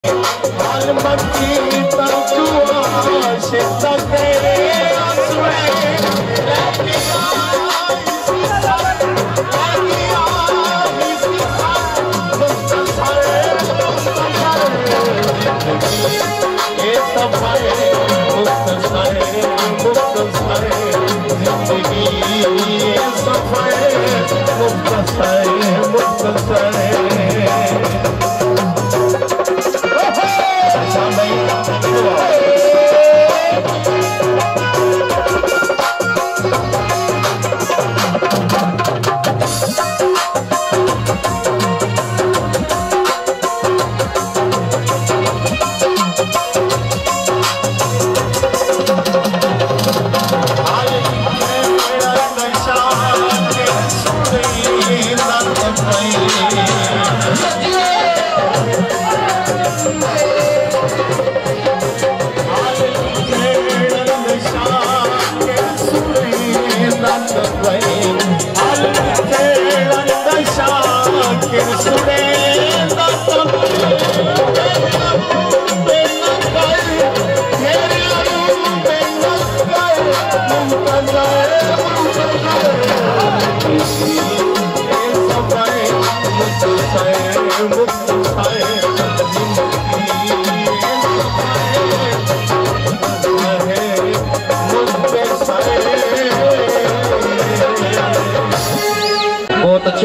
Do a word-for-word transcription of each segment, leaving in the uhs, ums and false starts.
बहुत अच्छे।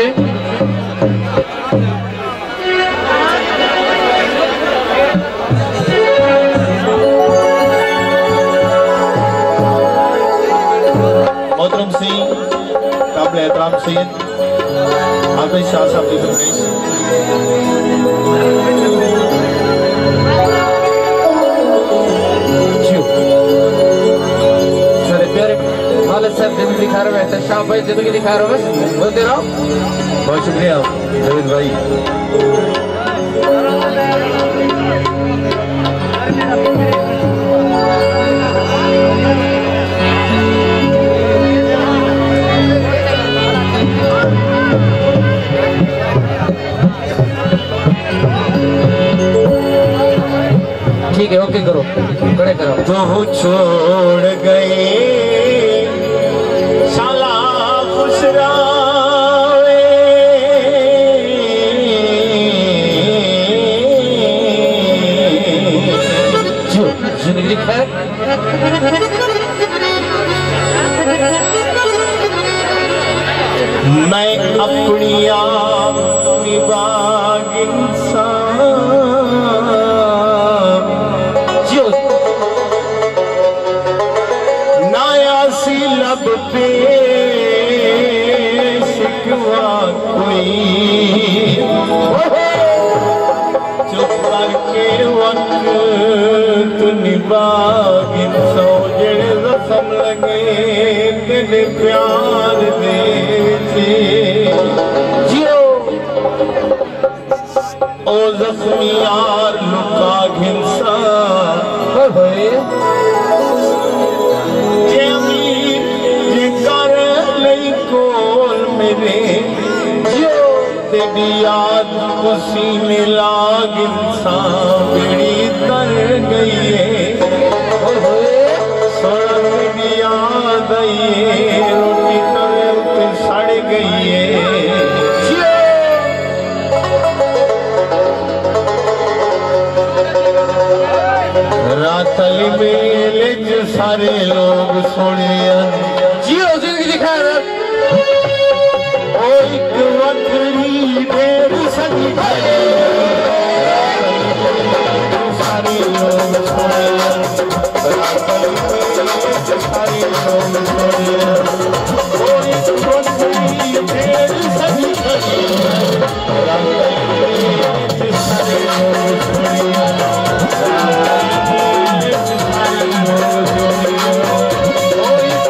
मोहतरम सिंह काबिल एहतराम सैयद हाफिज शाह साहब की फरमाइश। सर जिंदगी दिखा रहे हो, शाह भाई जिंदगी दिखा रहे हो, बस बोलते रहो। बहुत शुक्रिया जावेद भाई। ठीक है, ओके करो, खड़े करो। तो छोड़ गए मैं अपनी अपनी बाग इंसान नायासी लब पे शिकवा कोई चुप करके वक्त निभाग इंसान जेड़े रसम लगे तेरे प्यार दे जियो ओ जख्मी यार लुका घिंसा जे कर लई कोल मेरे जियो तेरी याद खुशी में लाग इंसान बेड़ी तर गई है सोना मेरी याद आई रोटी तवे उते सड़ गई है रात मेले जो सारे लोग सुने जियो जिंदगी दिखा रहे ओ एक वक्री देर सजी सारे लोग सुने रात मेले जो सारे लोग सुने ओ एक वक्री देर सजी रात मेले जो सारे लोग सुने Oh,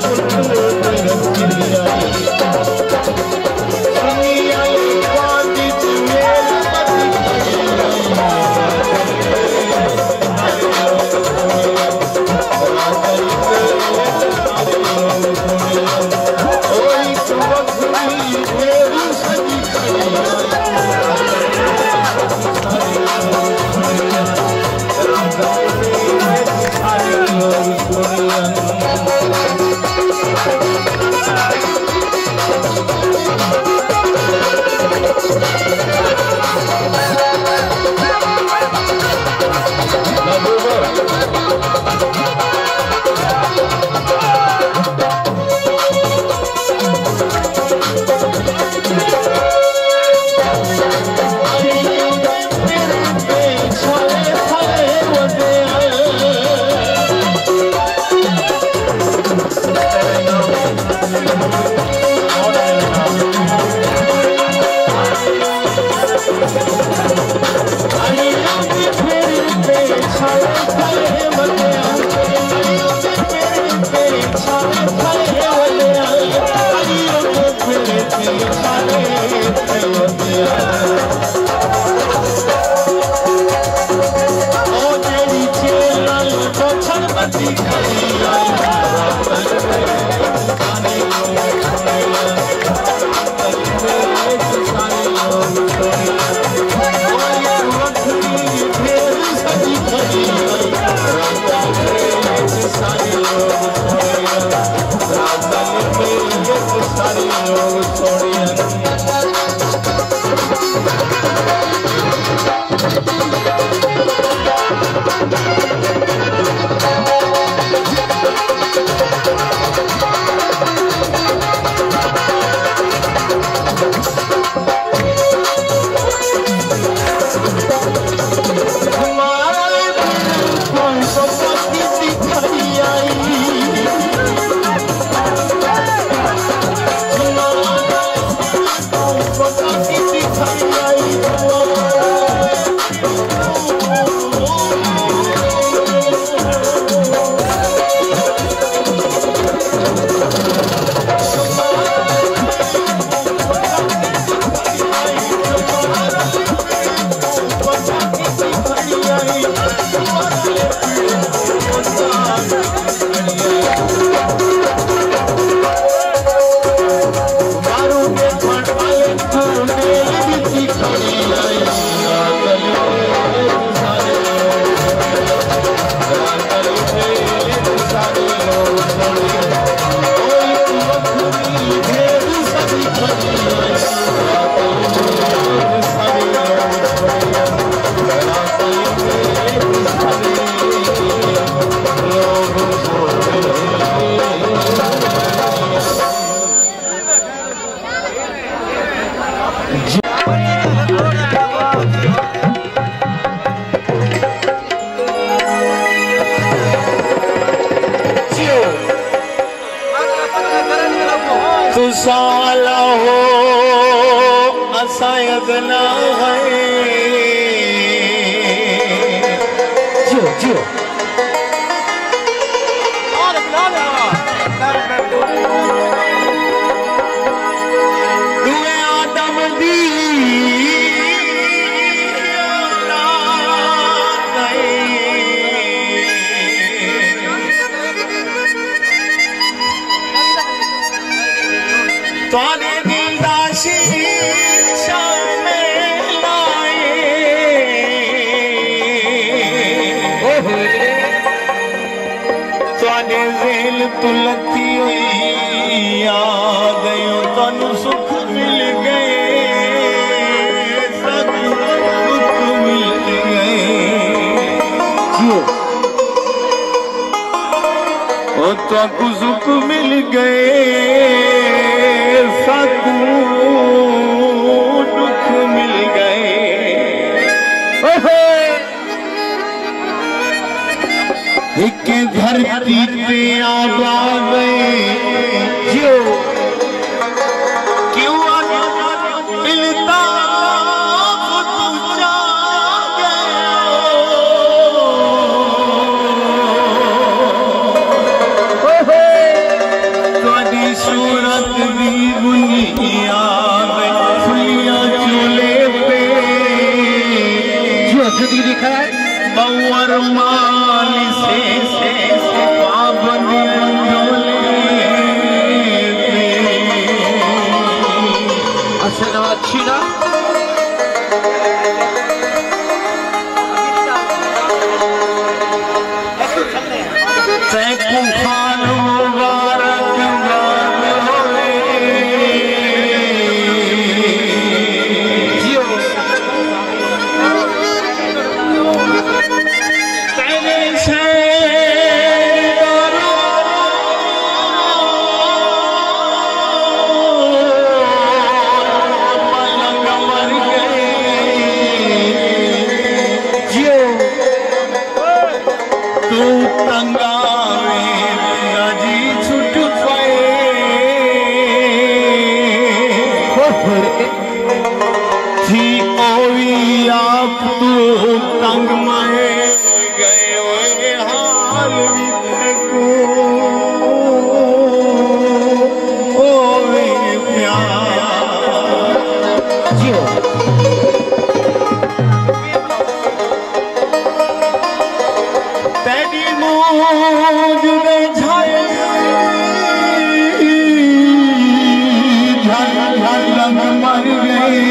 साला हो असायगना है जियो जियो दुए आदम दी ताने दिलदाशी शाम लाए ताने जेल तुलती हुई आ गयो तानु सुख मिल गए सब सुख मिल गए ओ ताकू सुख मिल गए साकू दुख मिल गए एक धरती पे आबाद जो क्यों मिलता तक मर गए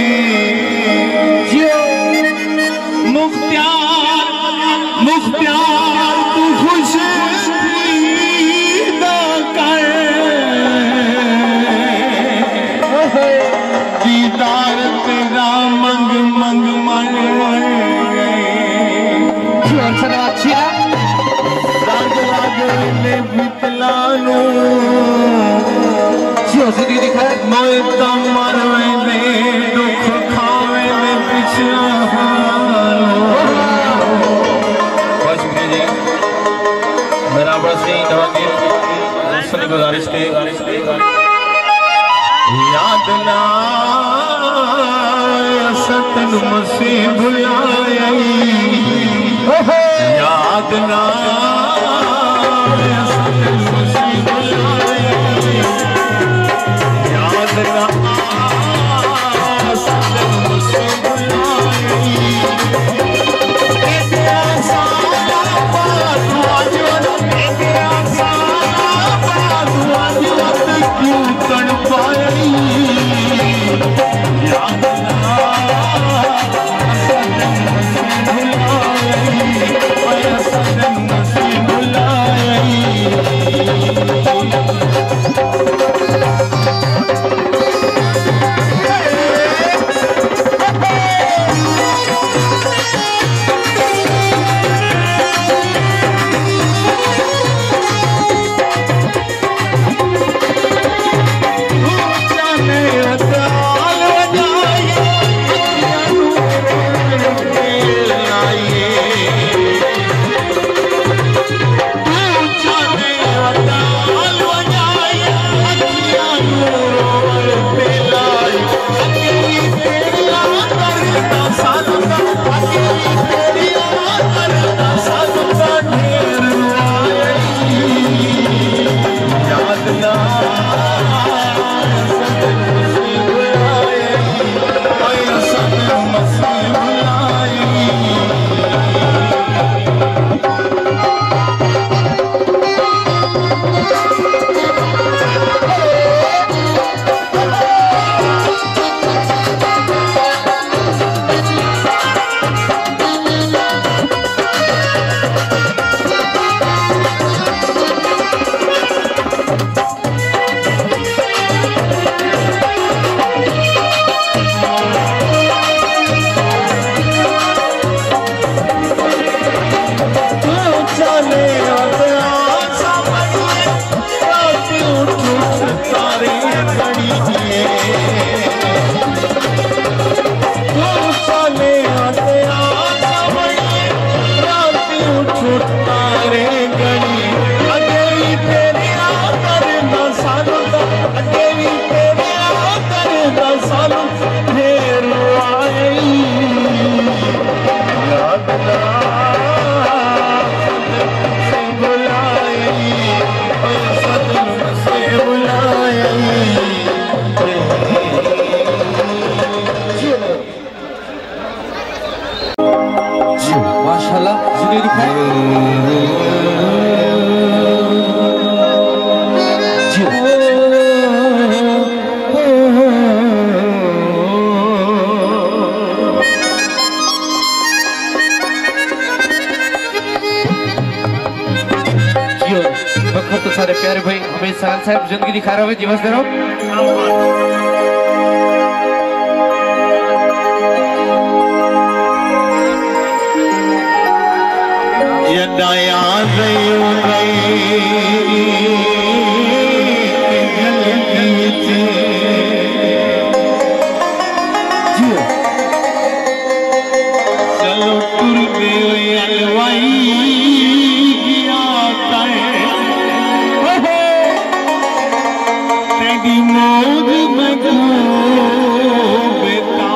मुख्तियार मुख्तियार तू खुश कर दीदार तेरा मंग मंग मर गए रंग लागले बितलानो जिंदगी दिखाए मोए तो मरवे दे दुख खावे दे पिछला बहुत शुक्रिया जी। मेरा बड़ा सी नवाजी गुजारिश के याद ना सतन मसीह बुलाया याद ना सतन मसीह बुलाया याद ना सतन मसीह तो सारे प्यारे भाई हमें साल साहब जिंदगी दिखा रहे हो जीवस दे रहो यदाया रही चलो टुर गए अलवाई मौज में बेटा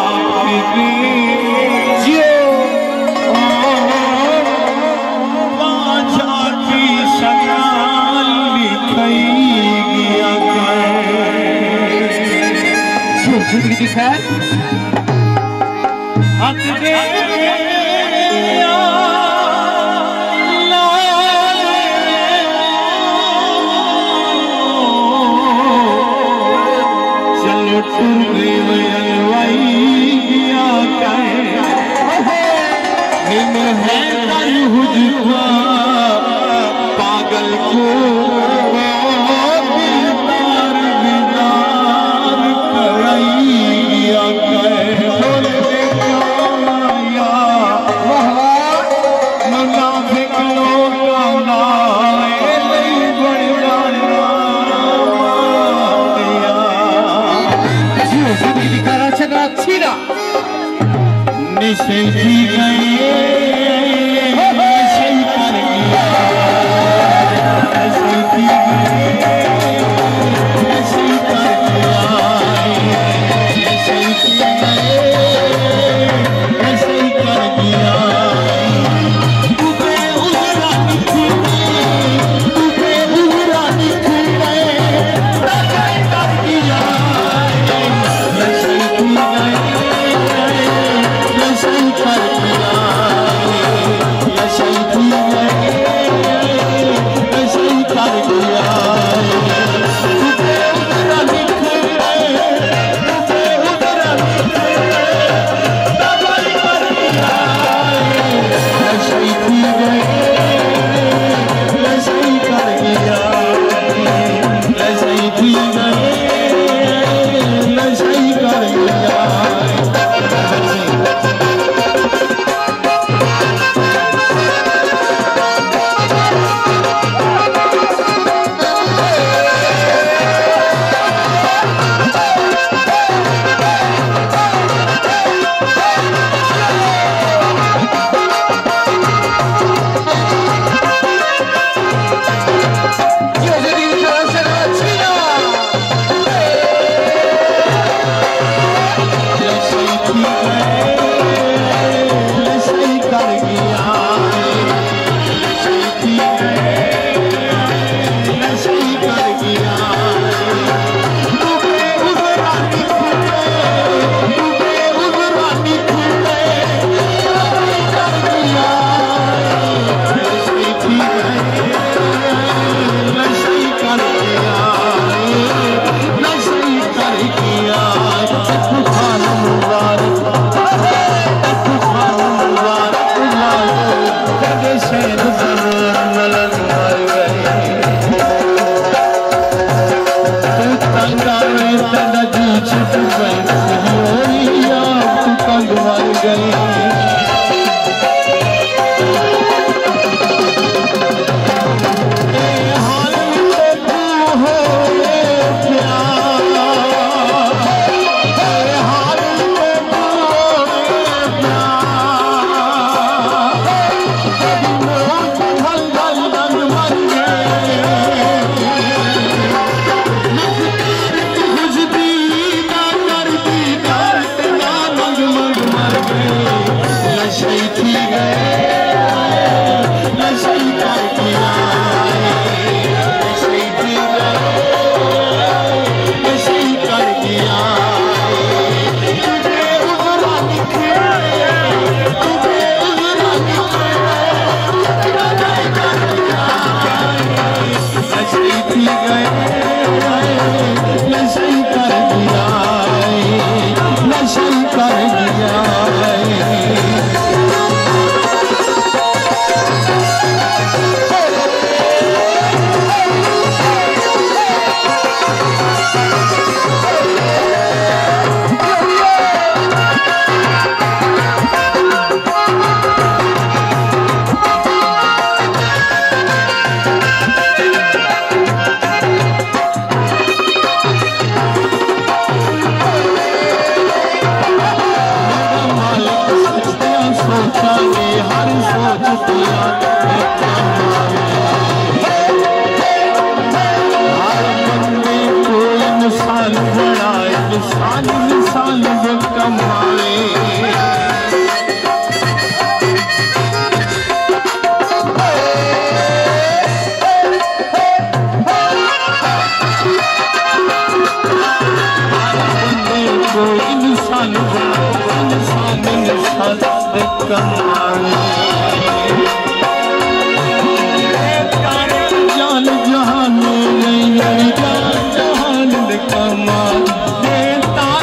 की सकाल लिखाई गया जिंदगी दिखाए पागल को दीदार दीदार कराइया मुनाफिक निशे जी गए जान जहान जहान कमाल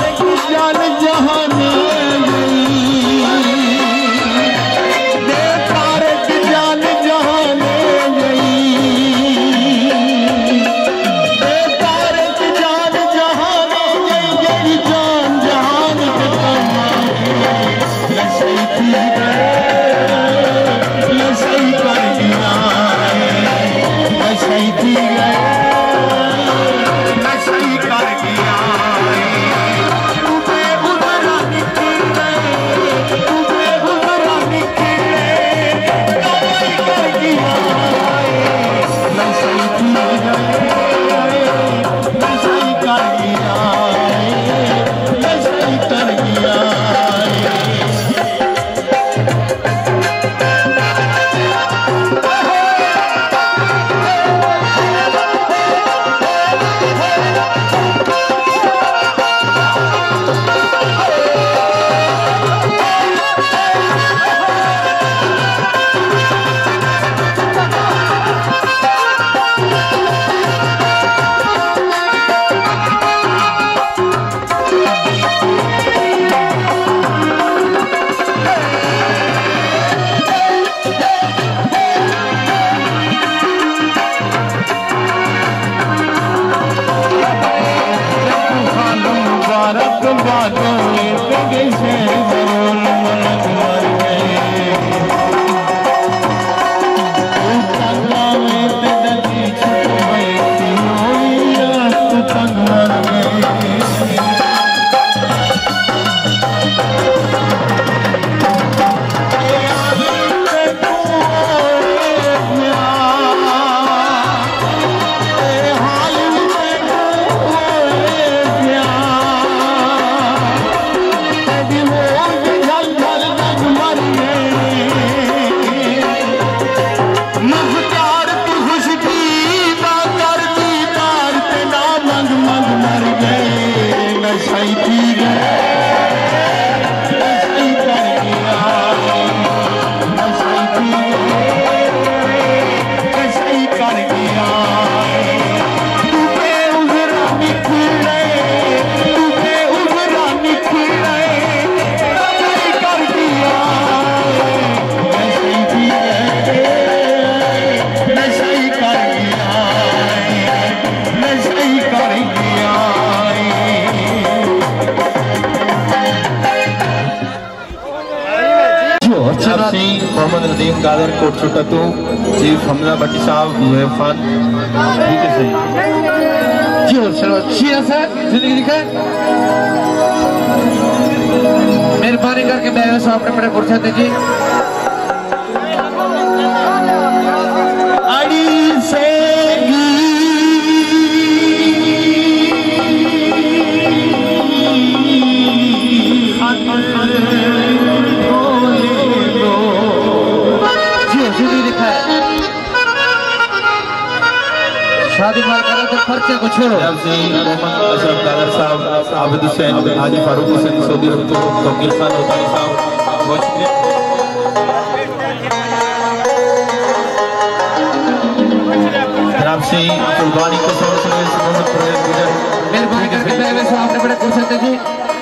मोहम्मद नदीम कादर कोट छुटतू चीफ हमजा भट्टी साहब मुहफान ठीक है सही जी और चलो शीरा सर जिंदगी दिखा मेहरबानी करके बैठो साहब अपने बड़े कुर्सी दे जी अड़ी से शादी मार करा तो खर्चे को छोड़ो अशरफ कादर साहब आबिद हुसैन हाजी फारूक हुसैन सऊदी अरब तो तौकील खान होतानी साहब बहुत शुक्रिया जनाब से कुर्बानी को समझ सुने मोहम्मद परवेज गुजर मेहरबानी करके बैठे साहब अपने बड़े कुर्सी दे जी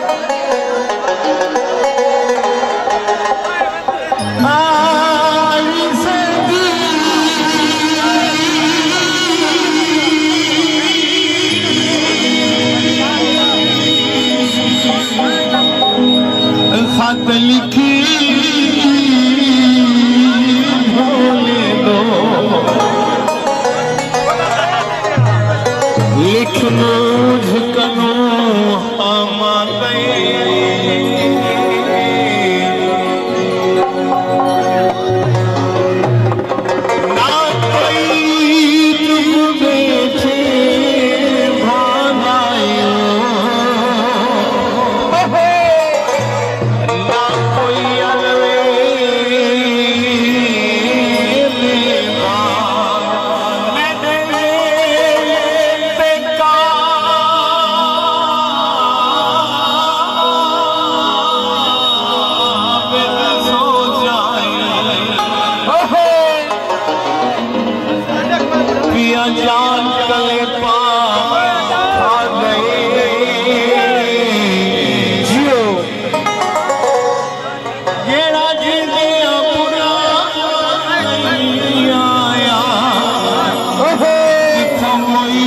खत लिखी बोले दो लिख मुझ कनो हम ना कोई तुम बेचे भागायो जान कले पा खा गए जियो जेड़ा जिंदे अपना आया कोई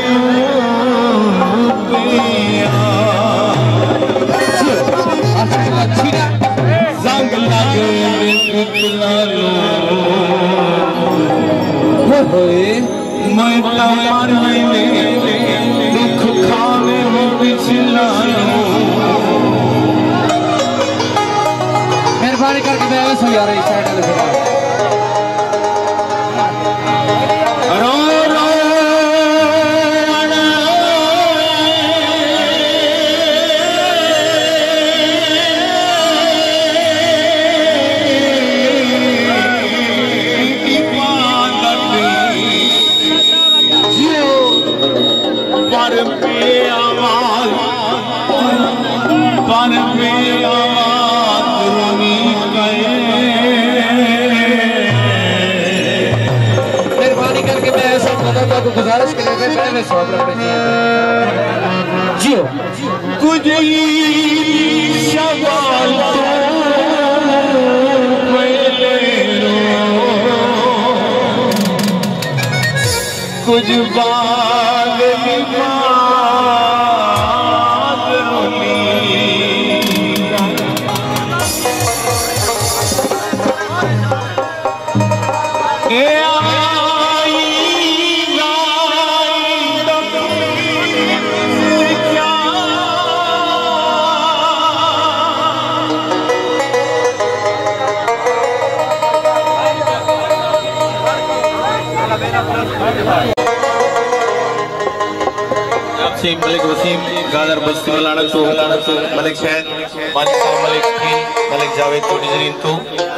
जंग लगे मैं तमार दुख खावे मेहरबानी करके बैठो सही आ रही साइड रो रो पर पे आवाज पर पे आवाज रोनी गए मेहरबानी करके मैं ऐसा बता को गुजारिश के लिए पहले सवाल रखते जियो कुछ ही सवाल कुछ बात रोनी वसीम मलिक वसीम गादर बस्ती मलाना तो मलिक शहद मालिक साहब मलिक स्क्रीन मलिक जावेद तो डिजरीन तो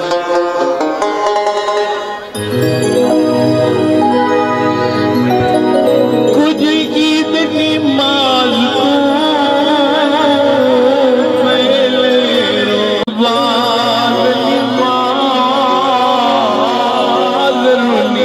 कुछ ईद निमाज को पहले रोज़ निमाज रुनी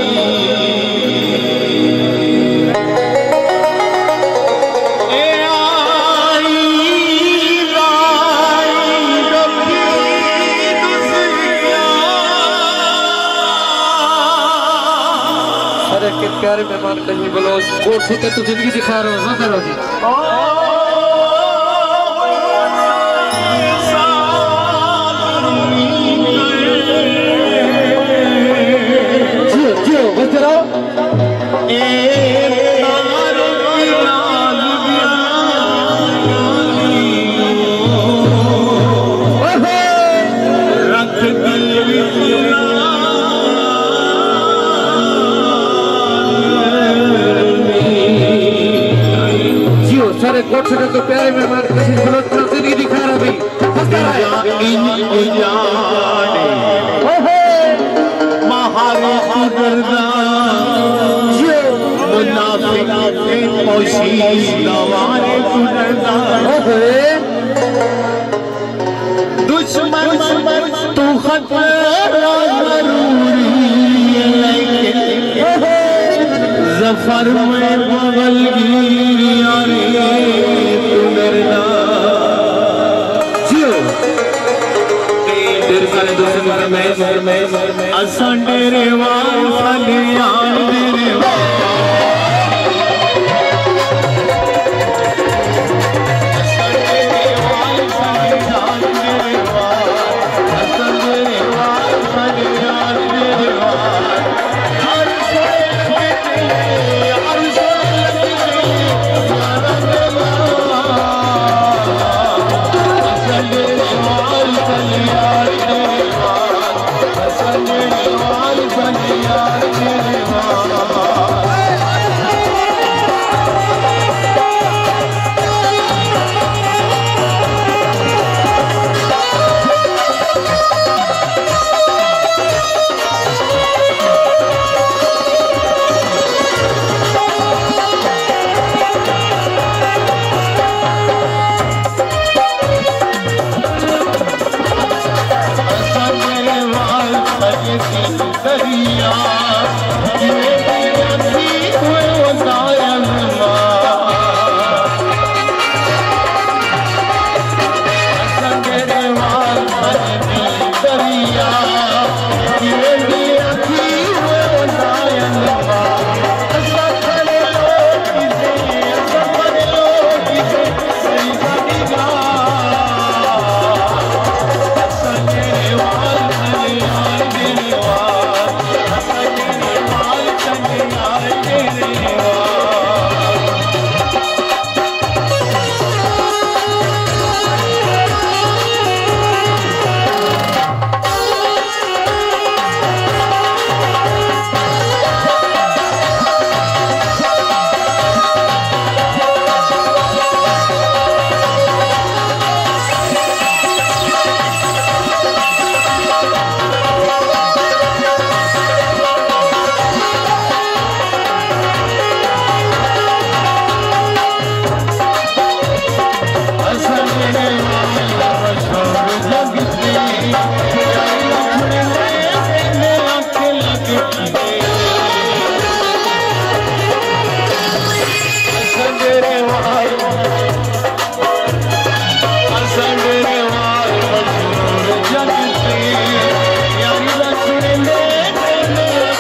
के प्यारे मेहमान कहीं बोलो कोट से तो जिंदगी दिखा रहे हो ना करो जी जियो जियो बस रहो सारे कोट से तो प्यारे मेहमान किसी बोलो तो जिंदगी दिखा रहा भाई हंसता रहा इन उजाने ओहो महारे सुदरदा जो मुनाफिक के पोशीदा वारे सुदरदा ओहो दुश्मन तू खतरा जरूरी लेकिन ओहो जफर में